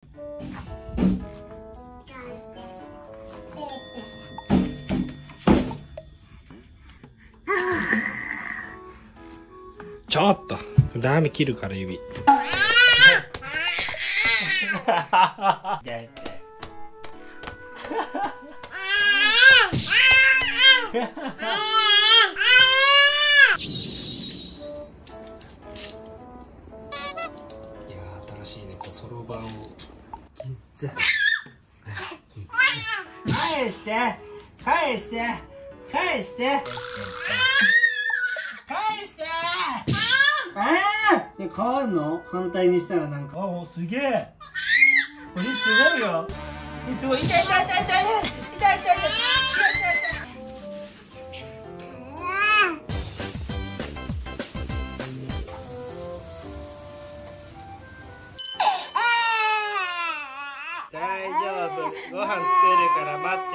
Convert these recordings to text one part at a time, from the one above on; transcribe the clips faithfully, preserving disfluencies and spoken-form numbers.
ちょっとダメ、切るから指。新しいね、そろばんを返して返して返して返して。えー、で変わるの？反対にしたらなんか、あ、お、すげえ、これすごいよ。すごい。痛い痛い痛い痛い痛い痛い痛い痛い痛い痛い。大丈夫、ご飯作るから待って。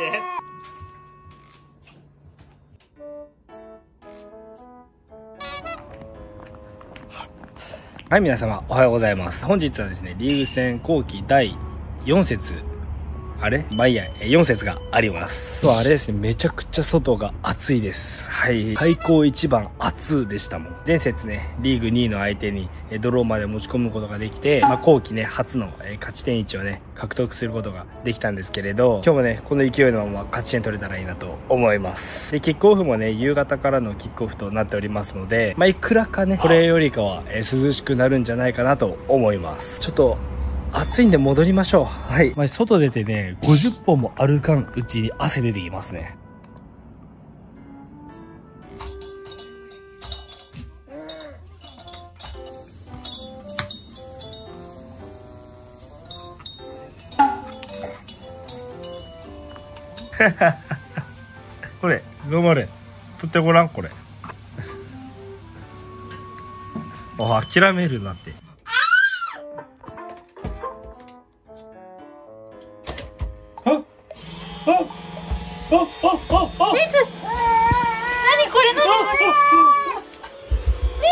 はい、皆様おはようございます。本日はですね、リーグ戦後期だいよん節、あれまあいいや、よん節があります。そう、あれですね、めちゃくちゃ外が暑いです。はい。開口一番暑でしたもん。前節ね、リーグにいの相手にドローまで持ち込むことができて、まあ後期ね、初の勝ち点いちをね、獲得することができたんですけれど、今日もね、この勢いのまま勝ち点取れたらいいなと思います。で、キックオフもね、夕方からのキックオフとなっておりますので、まあいくらかね、これよりかは涼しくなるんじゃないかなと思います。ちょっと、暑いんで戻りましょう。はい。まあ、外出てね、ごじゅっぽんも歩かんうちに汗出てきますね。これ、頑張れ。取ってごらん、これ。あ、諦めるなって。 リツ、何これ、何これ、リ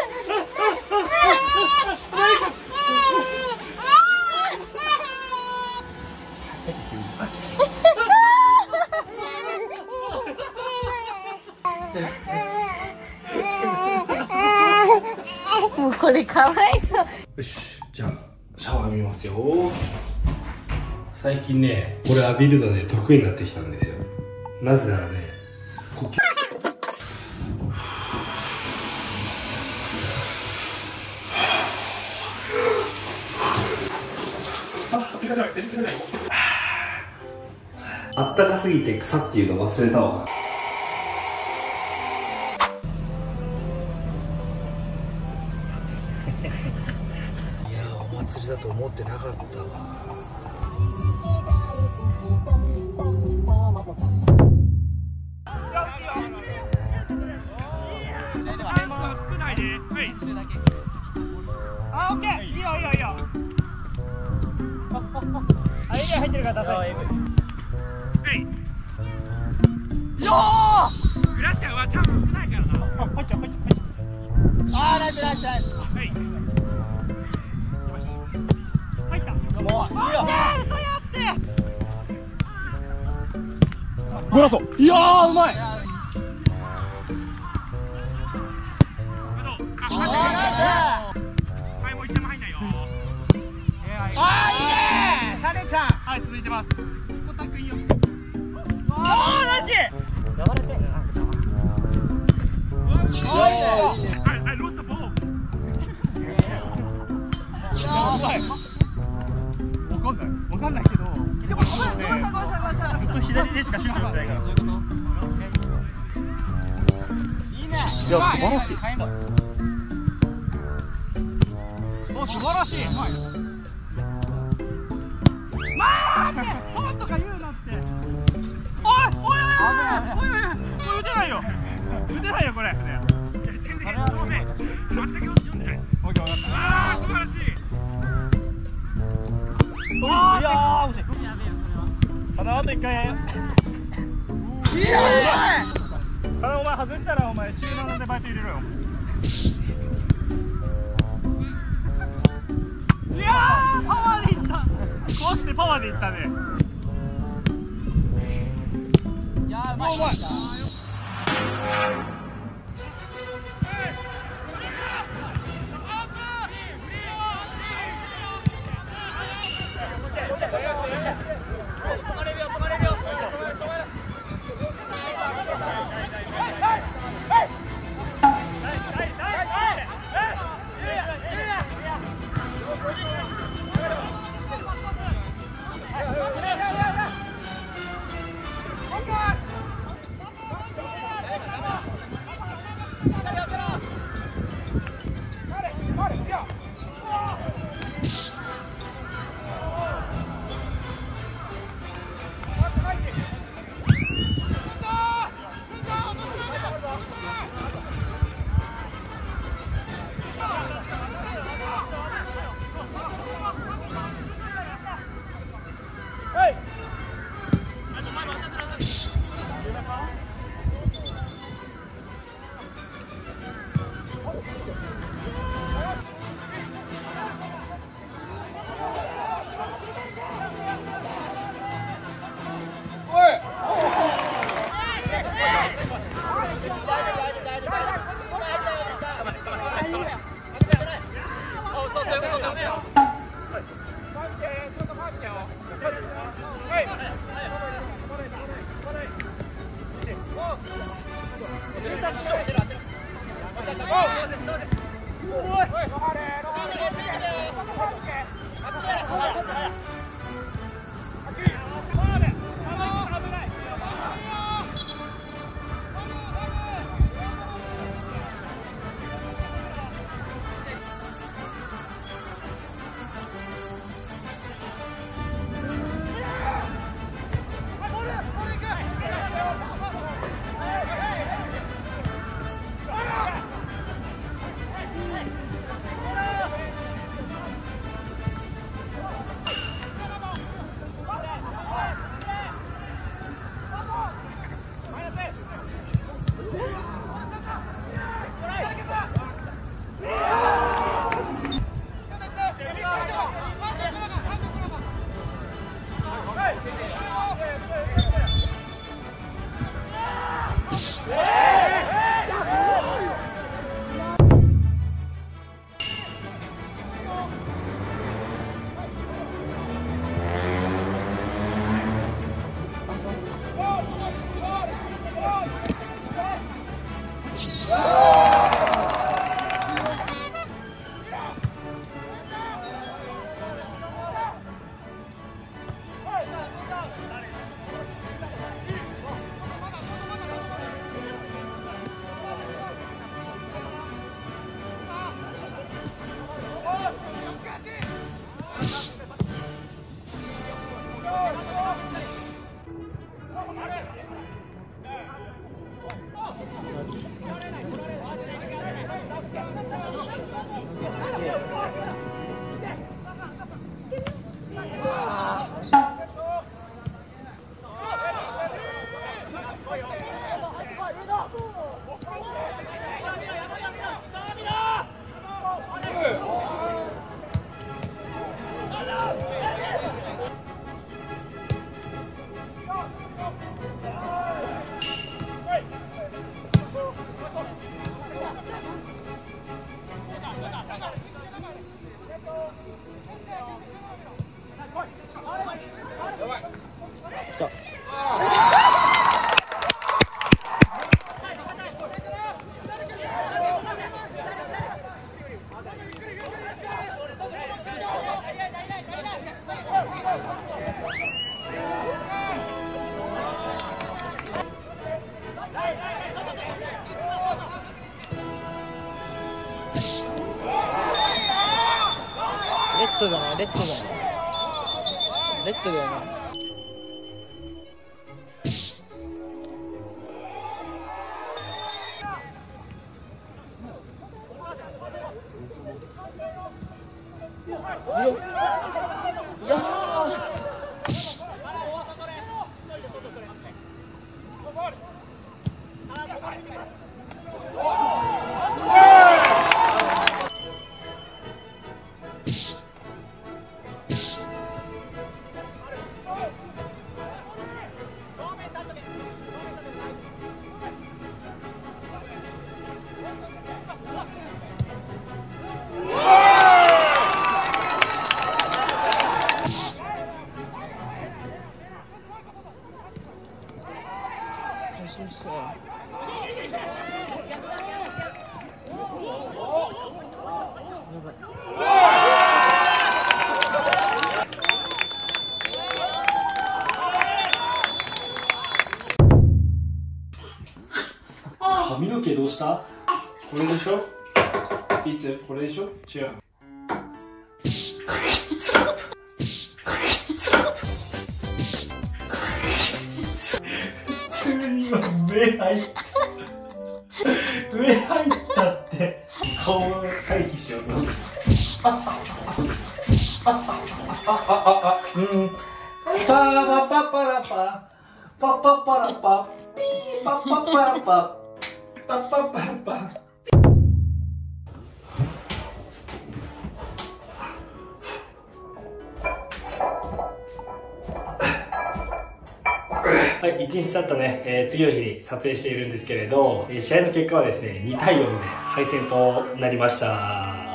ツ。もうこれかわいそう。 よし、じゃあシャワー浴びますよ。最近ね、これ浴びるのね、得意になってきたんですよ。なぜならね、呼吸あったかすぎて草っていうの忘れたわ。いやー、お祭りだと思ってなかったわ。 あ、オッケー、いいよいいよいいよ。あ、エリア入ってるから出さない。はい。よー。グラッシャーはチャンス少ないからな。あ、入っちゃう入っちゃう入っちゃう。あー、ナイスナイスナイス。はい。入った。もういいよ。嘘やって。ゴラソ。いやー、うまい。あー、いいねー、サネちゃん。はい、続いてます。コタくんよ。あー、ナイス。やばれてんね。はい、ロストボール。やばい。わかんない、わかんないけど。でも、ごめん、ごめん、ごめん、ごめん、ずっと左でしかシュート打ってないから、そういうこと。いいね。いや、素晴らしい。お、素晴らしい。まあって、ポンとか言うなって。おいおいおいおいおいおいおい、これ打てないよ。打てないよこれ。全然ごめん。全く読んでない。オッケー、分かった。ああ、素晴らしい。いやー、惜しい。ただあと一回。いやー、ただお前外したらお前週ななでバイト入れろよ。いやー、パワーでいった。 パワーでいったね。いやーうまい。 レッドだな、レッドだな。レッドだよな。いやケどうした？これでしょ？いつこれでしょ？違う。ちょっとちょっと普通に今目入った目入ったって顔を回避しようとしてる。ああああああうんパーパパパラパパパパラパピーパパパラパパパパラパ。はい、いちにち経ったね、えー、次の日に撮影しているんですけれど、えー、試合の結果はですね、にたいよんで敗戦となりました。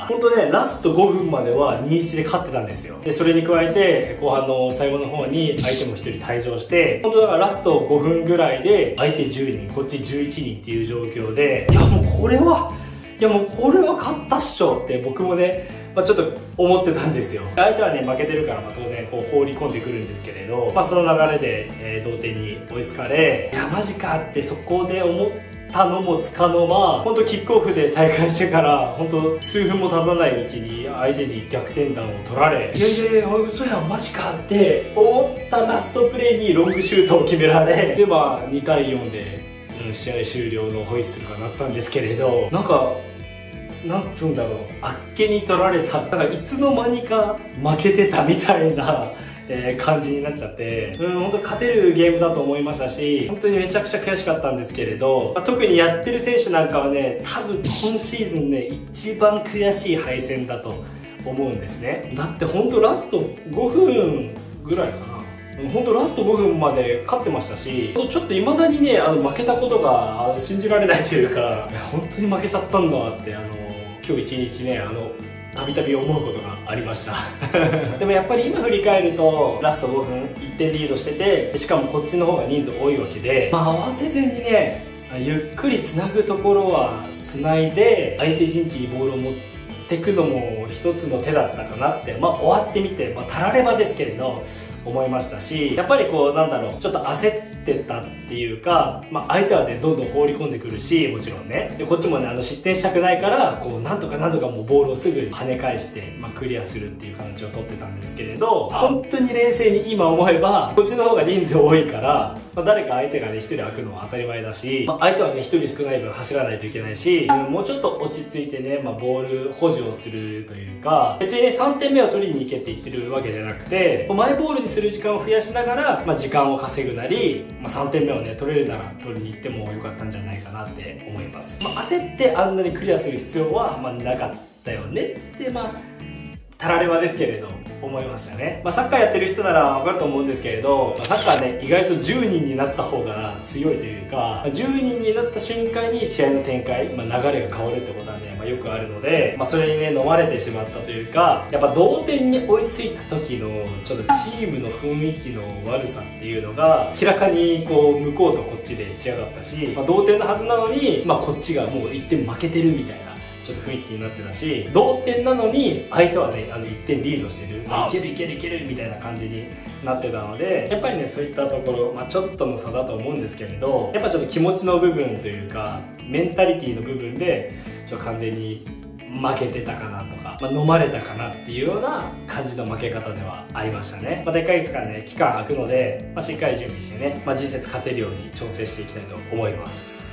本当ね、ラストごふんまでは にたいいち で勝ってたんですよ。で、それに加えて、後半の最後の方に相手もひとり退場して、本当だからラストごふんぐらいで、相手じゅうにん、こっちじゅういちにんっていう状況で、いやもうこれは、いやもうこれは勝ったっしょって僕もね、まあ、ちょっと思ってたんですよ。相手はね負けてるからまあ当然こう放り込んでくるんですけれど、まあ、その流れで、えー、同点に追いつかれ、いやマジかってそこで思ったのもつかの間、本当キックオフで再開してから本当数分も経たないうちに相手に逆転弾を取られ、いやいやいや嘘やんマジかって思ったラストプレーにロングシュートを決められ、でまあにたいよんで、うん、試合終了のホイッスルが鳴ったんですけれど、なんかなんつうんだろう、あっけに取られた、なんかいつの間にか負けてたみたいな、えー、感じになっちゃって、うん、本当勝てるゲームだと思いましたし、本当にめちゃくちゃ悔しかったんですけれど、まあ、特にやってる選手なんかはね、多分今シーズンね、一番悔しい敗戦だと思うんですね。だって本当ラストごふんぐらいかな。本当ラストごふんまで勝ってましたし、ちょっといまだにね、あの負けたことが信じられないというか、いや本当に負けちゃったんだってあの今日一日ね、あのたびたび思うことがありましたでもやっぱり今振り返るとラストごふんいってんリードしてて、しかもこっちの方が人数多いわけで、まあ慌てずにねゆっくりつなぐところはつないで相手陣地にボールを持っていくのも一つの手だったかなって、まあ終わってみて、まあ、たらればですけれど思いましたし、やっぱりこうなんだろう、ちょっと焦ってたっていうか、まあ、相手はねどんどん放り込んでくるし、もちろんね、でこっちもねあの失点したくないからこうなんとかなんとかもうボールをすぐ跳ね返して、まあ、クリアするっていう形を取ってたんですけれど、本当に冷静に今思えばこっちの方が人数多いから、まあ、誰か相手がねひとり空くのは当たり前だし、まあ、相手はねひとり少ない分走らないといけないし、もうちょっと落ち着いてね、まあ、ボール保持をするというか、別にねさんてんめを取りに行けって言ってるわけじゃなくて、マイボールにする時間を増やしながら、まあ、時間を稼ぐなり、まあ、さんてんめをね取れるなら取りに行ってもよかったんじゃないかなって思います。まあ、焦ってあんなにクリアする必要は、まあ、なかったよねってまあたらればですけれど思いましたね。まあ、サッカーやってる人ならわかると思うんですけれど、まあ、サッカーね意外とじゅうにんになった方が強いというか、じゅうにんになった瞬間に試合の展開、まあ、流れが変わるってことはね、まあ、よくあるので、まあ、それにね飲まれてしまったというか、やっぱ同点に追いついた時のちょっとチームの雰囲気の悪さっていうのが明らかにこう向こうとこっちで違かったし、まあ、同点のはずなのに、まあ、こっちがもういってん負けてるみたいなちょっと雰囲気になってたし、同点なのに相手はねあのいってんリードしてる、いけるいけるいけるみたいな感じになってたので、やっぱりねそういったところ、まあ、ちょっとの差だと思うんですけれど、やっぱちょっと気持ちの部分というかメンタリティの部分でちょっと完全に負けてたかなとか、まあ、飲まれたかなっていうような感じの負け方ではありましたね。またいっかげつかんね期間空くので、まあ、しっかり準備してね、まあ、次節勝てるように調整していきたいと思います。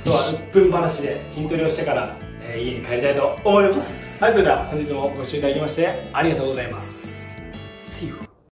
今日はうっぷん話で筋トレをしてから、えー、家に帰りたいと思います。はい、それでは本日もご視聴いただきましてありがとうございます。